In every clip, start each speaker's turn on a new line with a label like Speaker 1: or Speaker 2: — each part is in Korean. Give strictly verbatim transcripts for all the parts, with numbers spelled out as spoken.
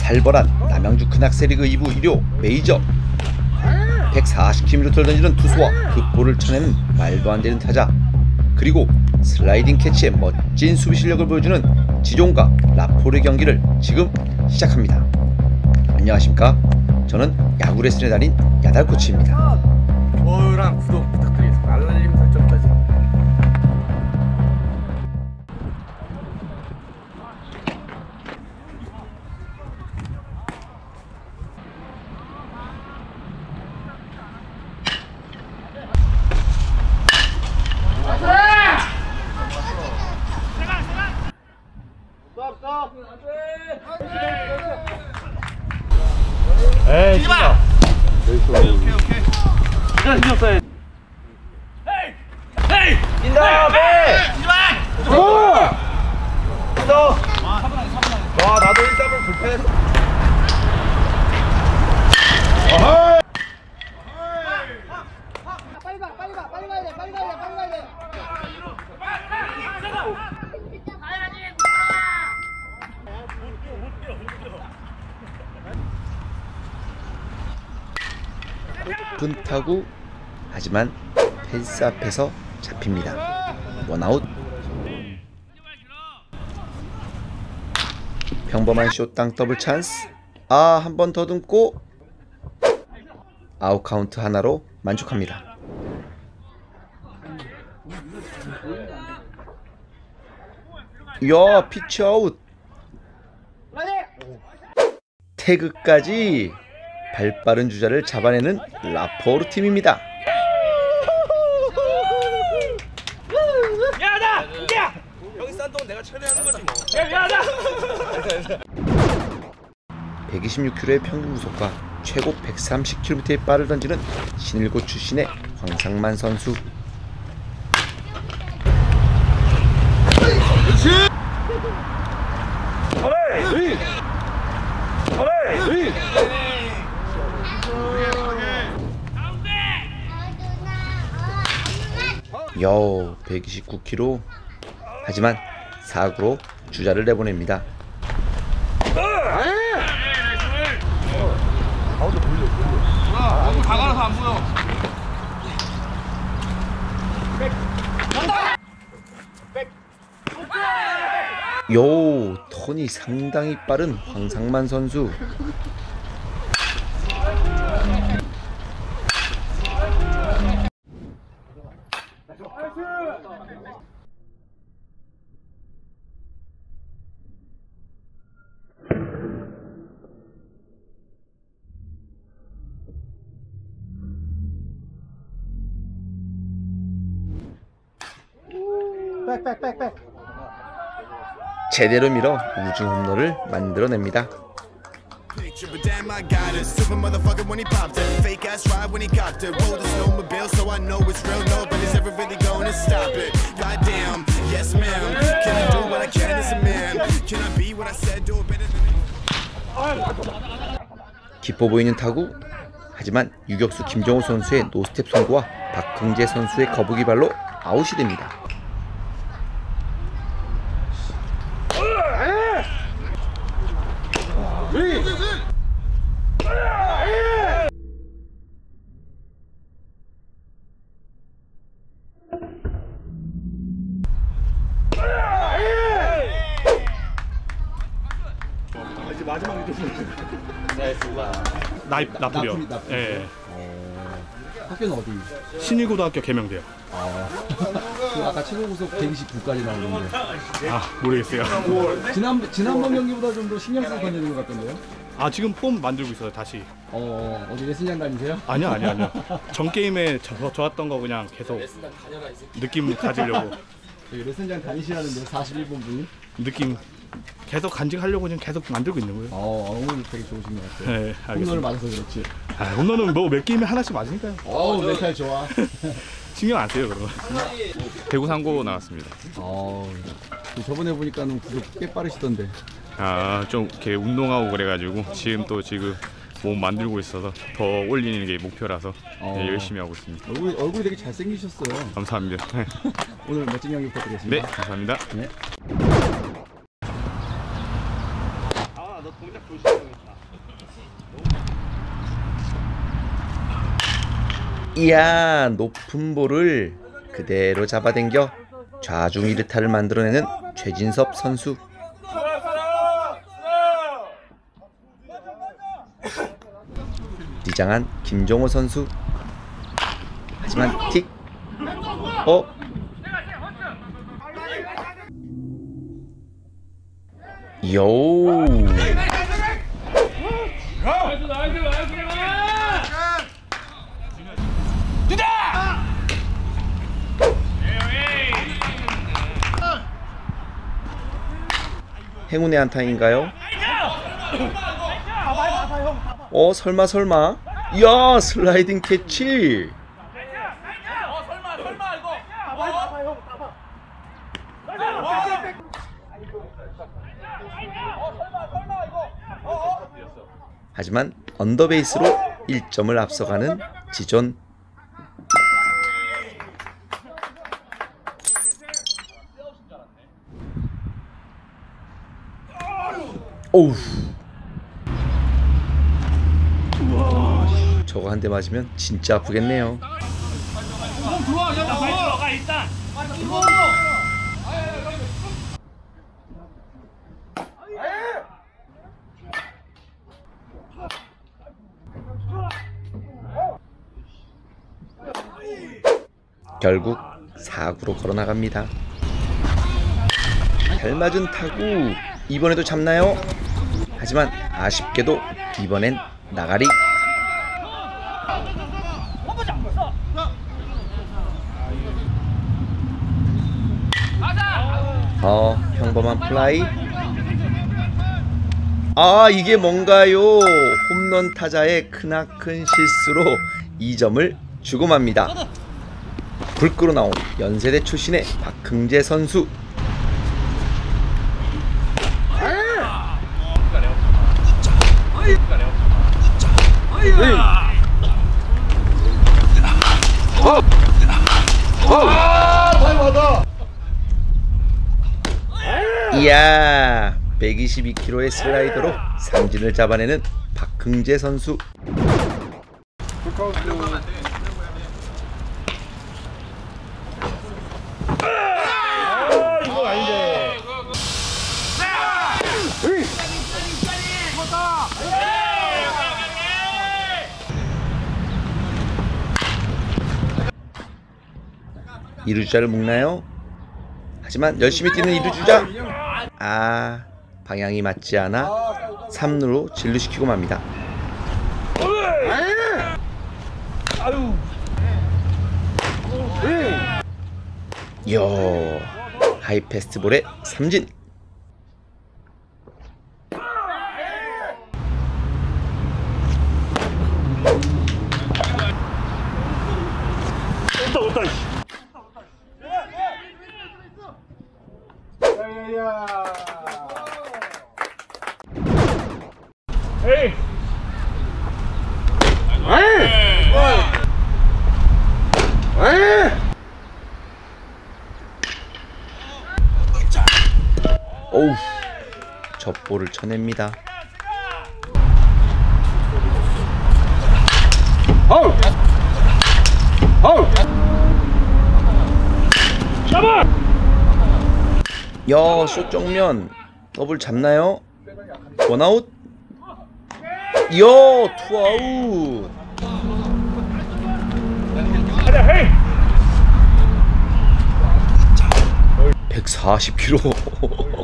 Speaker 1: 살벌한 남양주 큰악셀리그 이 부 일 호 메이저. 백사십 킬로미터를 던지는 투수와 그 볼을 쳐내는 말도 안 되는 타자, 그리고 슬라이딩 캐치의 멋진 수비 실력을 보여주는 지종과 라포르의 경기를 지금 시작합니다. 안녕하십니까? 저는 야구 레슨의 달인 야달 코치입니다.
Speaker 2: 좋아요랑 구독 부탁드리겠습니다. 알림 설정까지. 에이, 진짜. 오케이, 오케이. 진짜 신경 써야 돼. 헤이! 헤이! 인다, 배! 오! 와, 나도 일 답을 불편했어. 어허이!
Speaker 3: 빨리 가, 빨리 가, 빨리 가야 돼, 빨리 가야 돼, 빨리 가야 돼.
Speaker 1: 높은 타구, 하지만 펜스 앞에서 잡힙니다. 원아웃. 평범한 쇼땅 더블 찬스. 아, 한 번 더듬고 아웃 카운트 하나로 만족합니다. 이야, 피치 아웃. 태그까지. 발빠른 주자를 잡아내는 라포르 팀입니다.
Speaker 2: 야다! 야! 여기 싼 돈 내가 처리하는 거지 뭐. 야, 야다!
Speaker 1: 백이십육 킬로미터의 평균 구속과 최고 백삼십 킬로미터의 빠를 던지는 신일고 출신의 황상만 선수. 여 백이십구 킬로미터. 하지만 사구로 주자를 내보냅니다.
Speaker 2: 너무 가가라서 안 보여.
Speaker 1: 요, 턴이 상당히 빠른 황상만 선수.
Speaker 3: 백백백백.
Speaker 1: 제대로 밀어 우중 홈런을 만들어냅니다. 깊어 보이는 타구. 하지만 유격수 김정우 선수의 노스텝 송구와 박흥재 선수의 거북이 발로 아웃이 됩니다.
Speaker 4: 나 나쁘려. 예.
Speaker 5: 어, 학교는 어디?
Speaker 4: 신일고등학교 개명대요.
Speaker 5: 아, 그 아까 최고 구속 백이십구까지 나오는데.
Speaker 4: 아, 모르겠어요.
Speaker 5: 지난 지난번 경기보다 좀 더 신경 써서 던지는 것 같던데요?
Speaker 4: 아, 지금 폼 만들고 있어요, 다시.
Speaker 5: 어, 어디 레슨장 다니세요?
Speaker 4: 아니요, 아니요, 아니요. 전 게임에 저, 좋았던 거 그냥 계속 느낌 가지려고.
Speaker 5: 여기 레슨장 다니시라는데 사십일 번 분이?
Speaker 4: 느낌 계속 간직하려고 지금 계속 만들고 있는 거예요.
Speaker 5: 어, 오늘 되게 좋으신 것 같아요.
Speaker 4: 네, 알겠습니다.
Speaker 5: 홈런을 맞아서 그렇지.
Speaker 4: 아, 홈런은 뭐 몇 게임에 하나씩 맞으니까요.
Speaker 5: 어우, 멘탈 좋아.
Speaker 4: 신경 안 써요, 그러면. 대구 상고 나왔습니다.
Speaker 5: 어, 저번에 보니까는 구속 꽤 빠르시던데.
Speaker 4: 아, 좀 이렇게 운동하고 그래가지고 지금 또 지금 몸 만들고 있어서 더 올리는 게 목표라서
Speaker 5: 어.
Speaker 4: 네, 열심히 하고 있습니다.
Speaker 5: 얼굴, 얼굴이 되게 잘생기셨어요.
Speaker 4: 감사합니다.
Speaker 5: 오늘 멋진 경기 부탁드리겠습니다.
Speaker 4: 네, 감사합니다.
Speaker 5: 네.
Speaker 1: 이야, 높은 볼을 그대로 잡아당겨 좌중 이르타를 만들어내는 최진섭 선수. 뒤장한 김종호 선수. 하지만 틱. 어? 요. 행운의 안타인가요? 어, 설마 설마? 이야, 슬라이딩 캐치. 하지만 언더베이스로 일 점을 앞서가는 지존. 오우. 저거 한 대 맞으면 진짜 아프겠네요. 결국 사구로 걸어나갑니다. 잘 맞은 타구. 이번에도 잡나요? 하지만 아쉽게도 이번엔 나가리. 어, 평범한 플라이. 아, 이게 뭔가요? 홈런 타자의 크나큰 실수로 이 점을 주고 맙니다. 불 끄러 나온 연세대 출신의 박흥재 선수. 이야, 백이십이 킬로그램의 슬라이더로 삼진을 잡아내는 박흥재 선수. 이루주자를 묶나요? 하지만 열심히 뛰는 이루주자. 아, 방향이 맞지 않아 삼 루로 진루시키고 맙니다. 이야, 하이 패스트볼에 삼진. 오우, 젖볼을 쳐냅니다. 아우! 아우! 잡아! 야, 숏 정면 더블 잡나요? 원아웃? 이야, 투아웃. 백사십 킬로그램.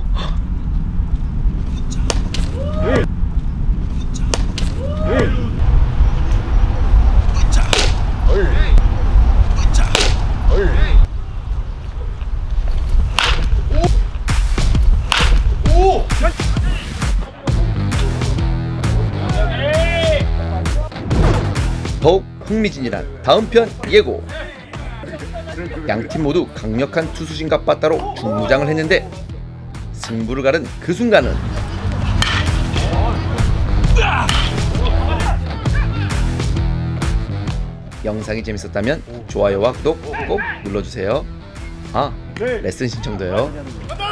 Speaker 1: 더욱 흥미진진한 다음 편 예고. 양팀 모두 강력한 투수진과 빠따로 중무장을 했는데 승부를 가른 그 순간은 영상이 재밌었다면 좋아요와 구독 꼭 눌러주세요. 아, 레슨 신청도요.